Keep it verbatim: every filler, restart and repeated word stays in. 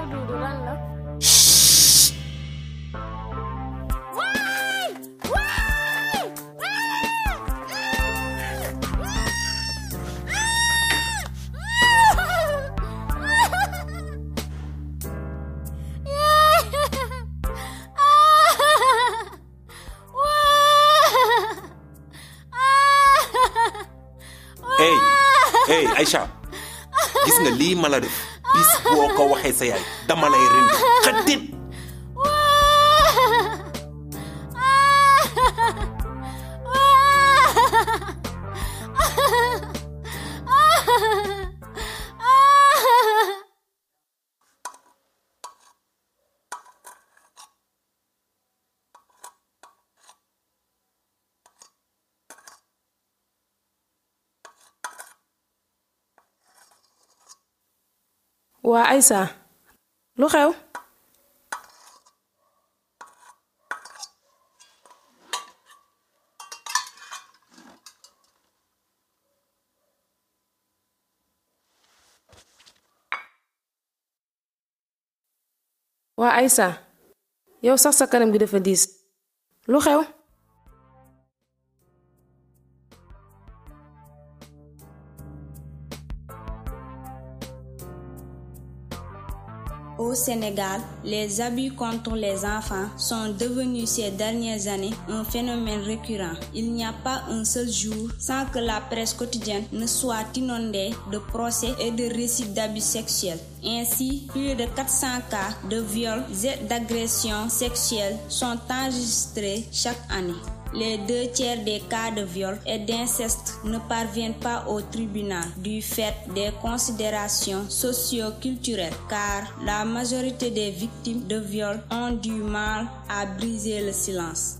Dudu lan la. Hey, hey Aïcha, gis nga lii ma la def bis boo ko waxee sa yaay dama lay rendi xatit. waa Aïssa lu xew waa Aïssa yow sax sa kanam gi dafa diis lu xew Au Sénégal, les abus contre les enfants sont devenus ces dernières années un phénomène récurrent. Il n'y a pas un seul jour sans que la presse quotidienne ne soit inondée de procès et de récits d'abus sexuels. Ainsi, plus de quatre cents cas de viols et d'agressions sexuelles sont enregistrés chaque année. Les deux tiers des cas de viol et d'inceste ne parviennent pas au tribunal du fait des considérations socio-culturelles, car la majorité des victimes de viol ont du mal à briser le silence.